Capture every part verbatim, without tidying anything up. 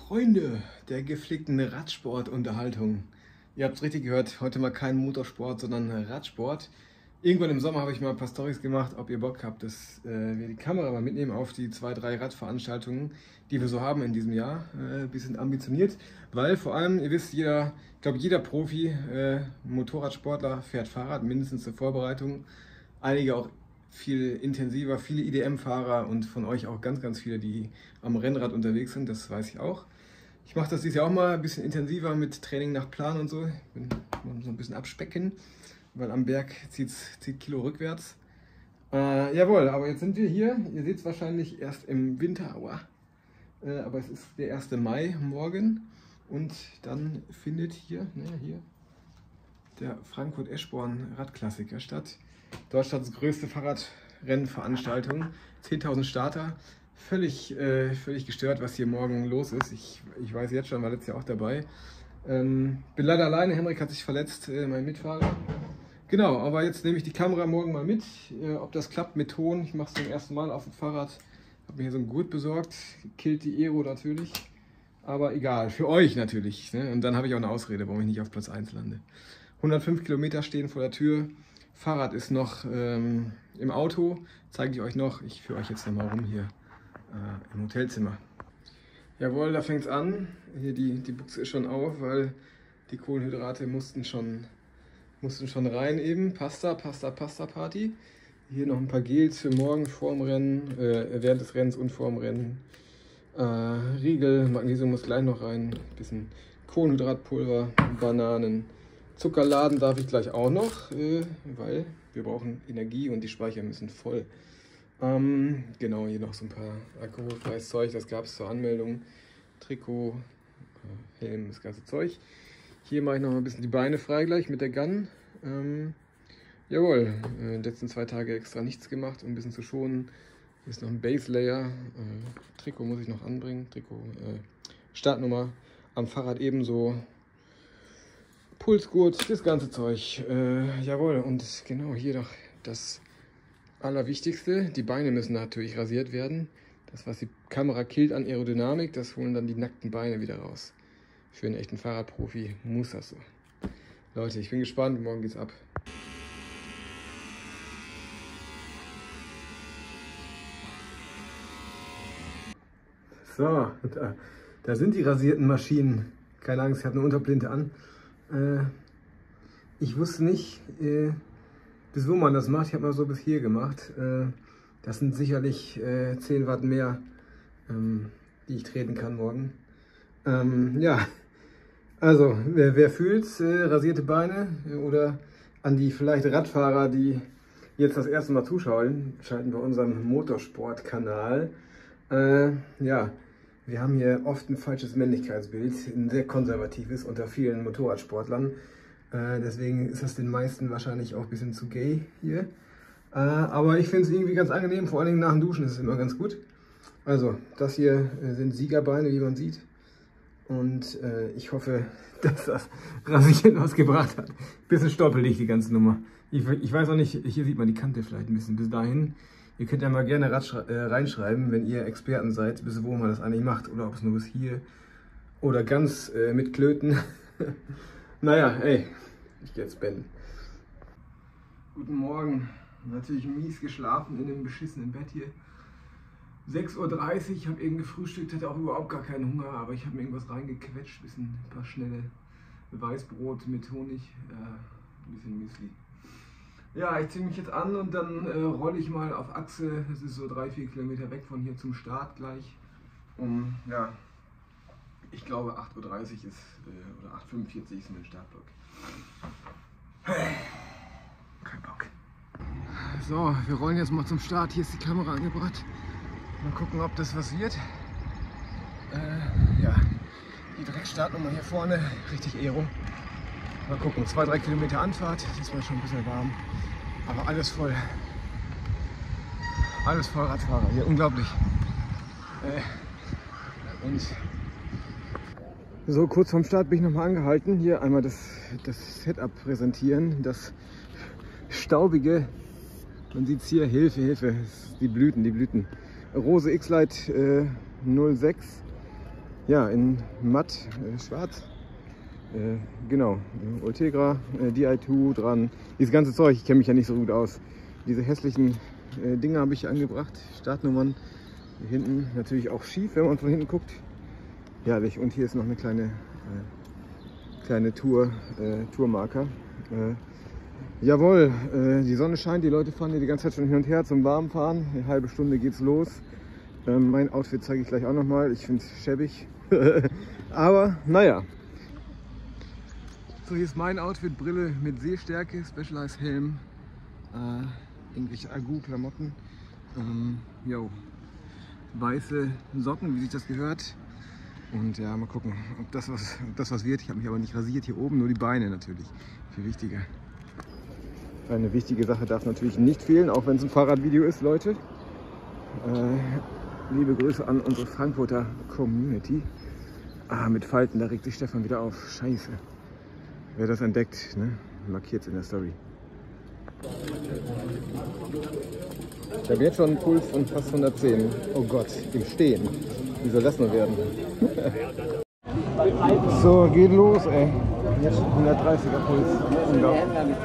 Freunde der gepflegten Radsportunterhaltung. Ihr habt es richtig gehört, heute mal kein Motorsport, sondern Radsport. Irgendwann im Sommer habe ich mal ein paar Storys gemacht, ob ihr Bock habt, dass äh, wir die Kamera mal mitnehmen auf die zwei, drei Radveranstaltungen, die wir so haben in diesem Jahr. Äh, ein bisschen ambitioniert, weil vor allem, ihr wisst, jeder, ich glaube jeder Profi, äh, Motorradsportler fährt Fahrrad, mindestens zur Vorbereitung. Einige auch viel intensiver, viele I D M-Fahrer und von euch auch ganz, ganz viele, die am Rennrad unterwegs sind, das weiß ich auch. Ich mache das dieses Jahr auch mal ein bisschen intensiver mit Training nach Plan und so. Ich bin so ein bisschen abspecken, weil am Berg zieht's, zieht Kilo rückwärts. Äh, jawohl, aber jetzt sind wir hier. Ihr seht es wahrscheinlich erst im Winter, aua. Äh, aber es ist der erste Mai morgen und dann findet hier, ne, hier der Frankfurt-Eschborn Radklassiker statt. Deutschlands größte Fahrradrennveranstaltung, zehntausend Starter. Völlig, äh, völlig gestört, was hier morgen los ist. Ich, ich weiß jetzt schon, war letztes Jahr auch dabei. Ähm, bin leider alleine, Henrik hat sich verletzt, äh, mein Mitfahrer. Genau, aber jetzt nehme ich die Kamera morgen mal mit, äh, ob das klappt mit Ton. Ich mache es zum ersten Mal auf dem Fahrrad. Habe mir hier so ein Gurt besorgt, killt die Aero natürlich. Aber egal, für euch natürlich. Ne? Und dann habe ich auch eine Ausrede, warum ich nicht auf Platz eins lande. hundertfünf Kilometer stehen vor der Tür. Fahrrad ist noch ähm, im Auto, zeige ich euch noch. Ich führe euch jetzt nochmal rum hier äh, im Hotelzimmer. Jawohl, da fängt es an. Hier die, die Buchse ist schon auf, weil die Kohlenhydrate mussten schon, mussten schon rein eben. Pasta, Pasta, Pasta Party. Hier noch ein paar Gels für morgen vor dem Rennen, äh, während des Rennens und vor dem Rennen. Äh, Riegel, Magnesium muss gleich noch rein. Bisschen Kohlenhydratpulver, Bananen. Zucker laden darf ich gleich auch noch, äh, weil wir brauchen Energie und die Speicher müssen voll. Ähm, genau, hier noch so ein paar alkoholfreies Zeug, das gab es zur Anmeldung. Trikot, äh, Helm, das ganze Zeug. Hier mache ich noch ein bisschen die Beine frei gleich mit der Gun. Ähm, jawohl, äh, in den letzten zwei Tage extra nichts gemacht, um ein bisschen zu schonen. Hier ist noch ein Base Layer. Äh, Trikot muss ich noch anbringen. Trikot, äh, Startnummer. Am Fahrrad ebenso. Pulsgurt, das ganze Zeug. Äh, jawohl, und genau hier noch das Allerwichtigste. Die Beine müssen natürlich rasiert werden. Das, was die Kamera killt an Aerodynamik, das holen dann die nackten Beine wieder raus. Für einen echten Fahrradprofi muss das so. Leute, ich bin gespannt. Morgen geht's ab. So, da, da sind die rasierten Maschinen. Keine Angst, ich habe eine Unterblinde an. Äh, ich wusste nicht, äh, bis wo man das macht. Ich habe mal so bis hier gemacht. Äh, das sind sicherlich äh, zehn Watt mehr, ähm, die ich treten kann morgen. Ähm, ja, also wer, wer fühlt's, äh, rasierte Beine oder an die vielleicht Radfahrer, die jetzt das erste Mal zuschauen, schalten bei unserem Motorsport-Kanal. Äh, ja. Wir haben hier oft ein falsches Männlichkeitsbild, ein sehr konservatives unter vielen Motorradsportlern. Äh, deswegen ist das den meisten wahrscheinlich auch ein bisschen zu gay hier. Äh, aber ich finde es irgendwie ganz angenehm, vor allen Dingen nach dem Duschen ist es immer ganz gut. Also, das hier äh, sind Siegerbeine, wie man sieht. Und äh, ich hoffe, dass das Rasieren was gebracht hat. Bisschen stoppelig die ganze Nummer. Ich, ich weiß auch nicht, hier sieht man die Kante vielleicht ein bisschen bis dahin. Ihr könnt ja mal gerne äh, reinschreiben, wenn ihr Experten seid, bis wo man das eigentlich macht. Oder ob es nur bis hier oder ganz äh, mit Klöten. Naja, ey, ich gehe jetzt pennen. Guten Morgen. Natürlich mies geschlafen in dem beschissenen Bett hier. sechs Uhr dreißig, ich habe eben gefrühstückt, hatte auch überhaupt gar keinen Hunger, aber ich habe mir irgendwas reingequetscht. Bisschen, ein paar schnelle Weißbrot mit Honig, äh, ein bisschen Müsli. Ja, ich ziehe mich jetzt an und dann äh, rolle ich mal auf Achse. Das ist so drei, vier Kilometer weg von hier zum Start gleich. Um, ja, ich glaube acht Uhr dreißig ist, äh, oder acht Uhr fünfundvierzig ist mein Startblock. Kein Bock. So, wir rollen jetzt mal zum Start. Hier ist die Kamera angebracht. Mal gucken, ob das was wird. Äh, ja, die Dreckstartnummer hier vorne, richtig Aero. Mal gucken, zwei, drei Kilometer Anfahrt, ist mal schon ein bisschen warm. Aber alles voll. Alles voll Radfahrer hier, unglaublich. Äh, und so, kurz vorm Start bin ich nochmal angehalten. Hier einmal das, das Setup präsentieren. Das staubige, man sieht es hier, Hilfe, Hilfe, die Blüten, die Blüten. Rose X-Lite äh, null sechs Ja, in matt, äh, schwarz. Äh, genau, Ultegra, äh, D I zwei dran. Dieses ganze Zeug, ich kenne mich ja nicht so gut aus. Diese hässlichen äh, Dinge habe ich angebracht, Startnummern. Hier hinten natürlich auch schief, wenn man von hinten guckt. Herrlich. Und hier ist noch eine kleine, äh, kleine Tour, äh, Tourmarker. Äh, jawohl, äh, die Sonne scheint, die Leute fahren hier die ganze Zeit schon hin und her zum Warmfahren. Eine halbe Stunde geht's los. Ähm, mein Outfit zeige ich gleich auch nochmal. Ich finde es schäbig. Aber naja. So, hier ist mein Outfit, Brille mit Sehstärke, Specialized Helm, äh, irgendwelche Agu-Klamotten, ähm, jo, weiße Socken, wie sich das gehört. Und ja, mal gucken, ob das was, ob das was wird. Ich habe mich aber nicht rasiert, hier oben nur die Beine natürlich, viel wichtiger. Eine wichtige Sache darf natürlich nicht fehlen, auch wenn es ein Fahrradvideo ist, Leute. Äh, liebe Grüße an unsere Frankfurter Community. Ah, mit Falten, da regt sich Stefan wieder auf. Scheiße. Wer das entdeckt, ne, markiert es in der Story. Ich habe jetzt schon einen Puls von fast hundertzehn. Oh Gott, im Stehen. Wie soll das nur werden? So, geht los, ey. Jetzt hundertdreißiger Puls. Unglaublich.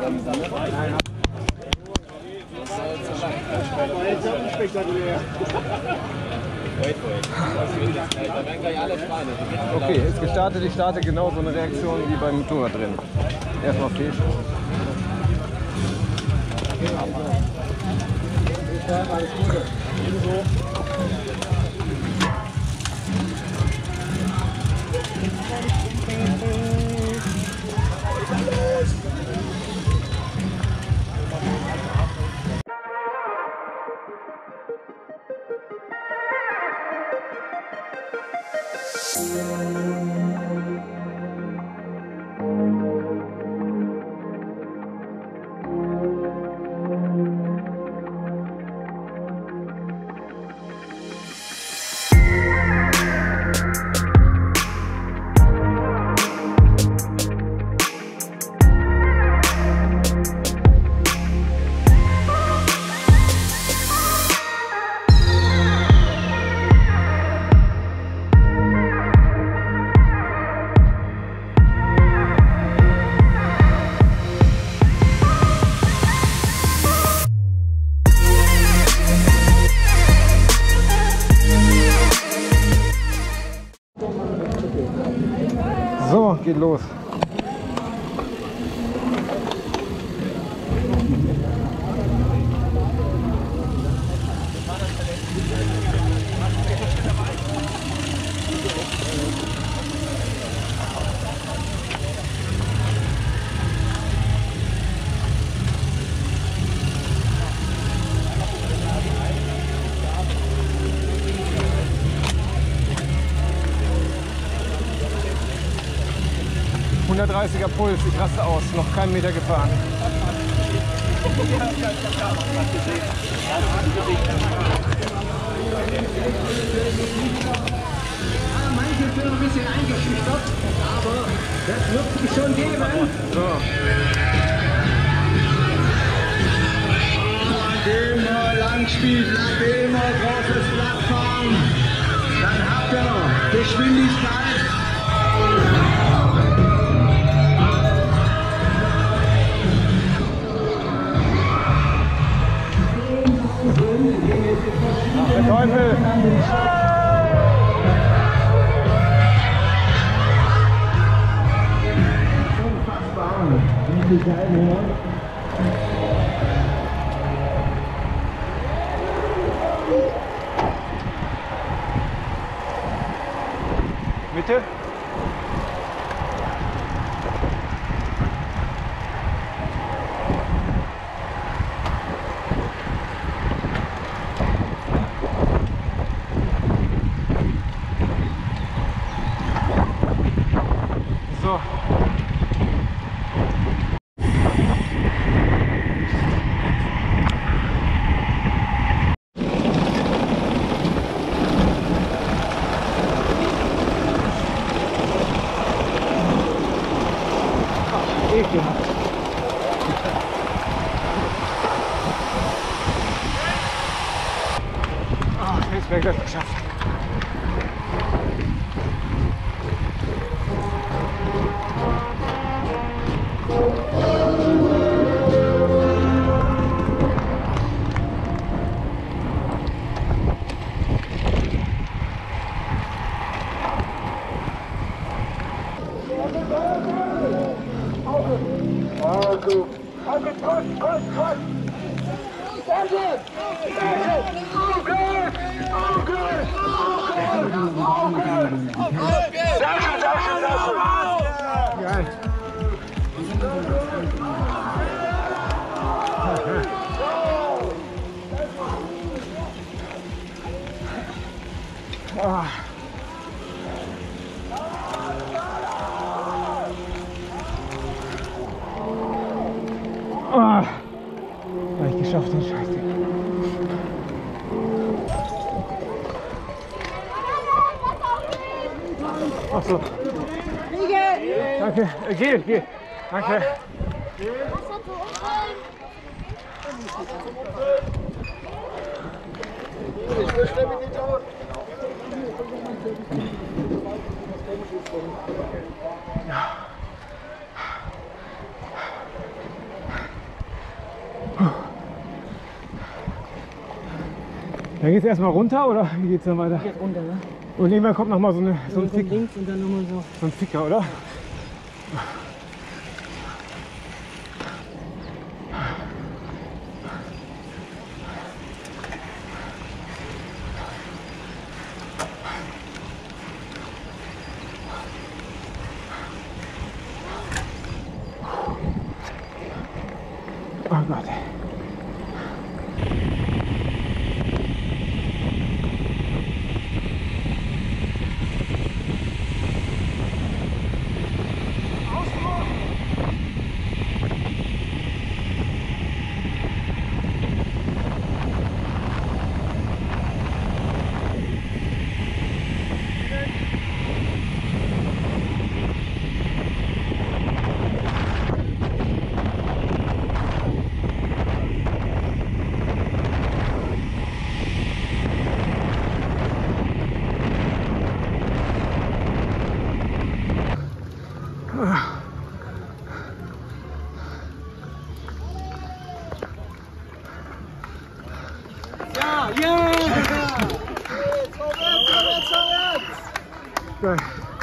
Okay, ist gestartet. Ich starte genau so eine Reaktion wie beim Motorrad drin. Erstmal Fisch. So, geht los. hundertdreißiger Puls, ich raste aus, noch keinen Meter gefahren. Manche sind ein bisschen eingeschüchtert, aber das wird sich schon geben. So. Immer Langspiel, immer großes Plattform, dann habt ihr Geschwindigkeit. Der Teufel! Unfassbar, wie viel Teilnehmer. Mitte? So. Ekelhaft. Ah, jetzt wäre das geschafft. Also, also, Push, Push, Push! That's it! That's it! Oh, good! Oh, good! Oh, good! Oh, good! Oh, good! That's it, that's it, that's it! Geil. Ah. Ah. Habe ich geschafft, den Scheiß. Ach so. Danke. Äh, geh, geh. Danke. Dann geht es erstmal runter oder wie geht es dann weiter? Geht runter, ne? Und irgendwann kommt nochmal so, eine, so ein Ficker. Links und dann nochmal so. So ein Ficker, oder? Oh Gott. Ja, yeah! Vorwärts, vorwärts, vorwärts! Geil.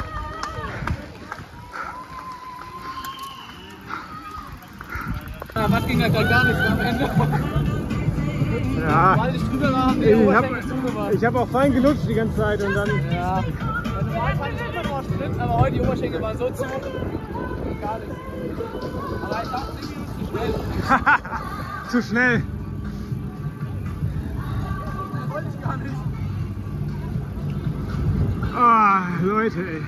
Ja, was ging halt gar nicht am Ende? Ja. Weil ich drüber war, haben die Ich Oberschenkel habe zugemacht. hab auch fein gelutscht die ganze Zeit und dann. Ja. Normal fand ich immer noch Schnitt, aber heute die Oberschenkel waren so zu. Gar nicht. Aber ich dachte, ich bin zu schnell. Zu schnell. Das wollte ich gar nicht. Ah, Leute, ey.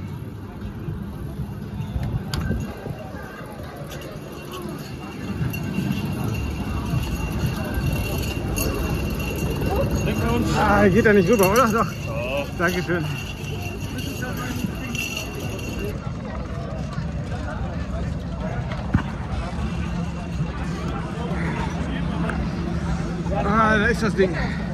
Ah, geht da nicht rüber, oder? Doch. Oh. Dankeschön. Ah, da ist das Ding.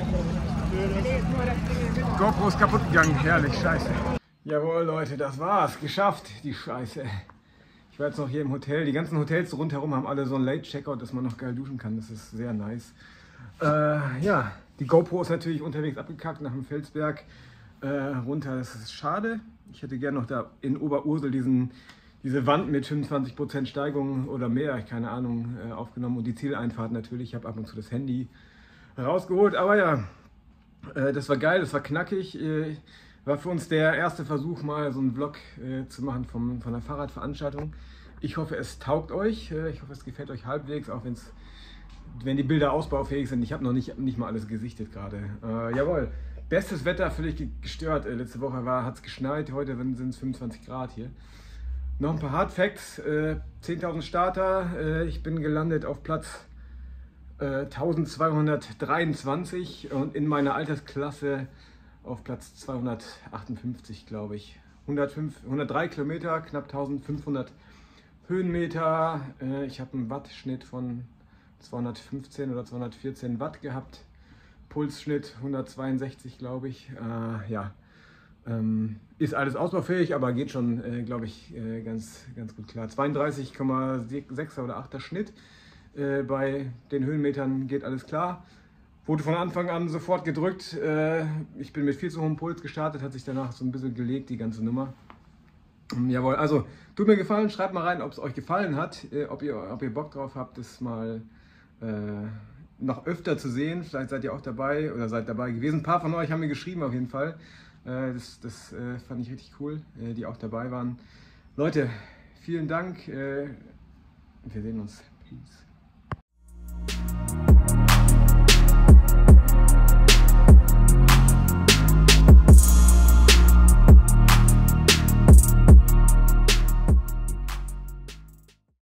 GoPro ist kaputt gegangen, herrlich, scheiße. Jawohl Leute, das war's, geschafft, die Scheiße. Ich war jetzt noch hier im Hotel, die ganzen Hotels rundherum haben alle so ein Late-Checkout, dass man noch geil duschen kann, das ist sehr nice. Äh, ja, die GoPro ist natürlich unterwegs abgekackt nach dem Felsberg äh, runter, das ist schade. Ich hätte gerne noch da in Oberursel diesen, diese Wand mit fünfundzwanzig Prozent Steigung oder mehr, ich keine Ahnung, äh, aufgenommen und die Zieleinfahrt natürlich. Ich habe ab und zu das Handy rausgeholt, aber ja, äh, das war geil, das war knackig. Äh, war für uns der erste Versuch, mal so einen Vlog äh, zu machen vom, von einer Fahrradveranstaltung. Ich hoffe, es taugt euch, äh, ich hoffe, es gefällt euch halbwegs, auch wenn's, wenn die Bilder ausbaufähig sind. Ich habe noch nicht, nicht mal alles gesichtet gerade. Äh, jawohl, bestes Wetter, völlig gestört. Äh, letzte Woche hat es geschneit, heute sind es fünfundzwanzig Grad hier. Noch ein paar Hard Facts, äh, zehntausend Starter, äh, ich bin gelandet auf Platz äh, eintausendzweihundertdreiundzwanzig und in meiner Altersklasse auf Platz zweihundertachtundfünfzig, glaube ich. hundertfünf, hundertdrei Kilometer, knapp eintausendfünfhundert Höhenmeter. Äh, ich habe einen Wattschnitt von zweihundertfünfzehn oder zweihundertvierzehn Watt gehabt. Pulsschnitt hundertzweiundsechzig, glaube ich. Äh, ja. Ähm, ist alles ausbaufähig, aber geht schon, äh, glaube ich, äh, ganz, ganz gut klar. zweiunddreißig Komma sechser oder achter Schnitt. Äh, bei den Höhenmetern geht alles klar. Wurde von Anfang an sofort gedrückt. Äh, ich bin mit viel zu hohem Puls gestartet, hat sich danach so ein bisschen gelegt, die ganze Nummer. Jawohl, also tut mir gefallen, schreibt mal rein, ob es euch gefallen hat, äh, ob, ihr, ob ihr Bock drauf habt, das mal äh, noch öfter zu sehen. Vielleicht seid ihr auch dabei oder seid dabei gewesen. Ein paar von euch haben mir geschrieben auf jeden Fall. Äh, das das äh, fand ich richtig cool, äh, die auch dabei waren. Leute, vielen Dank. Äh, wir sehen uns. Peace.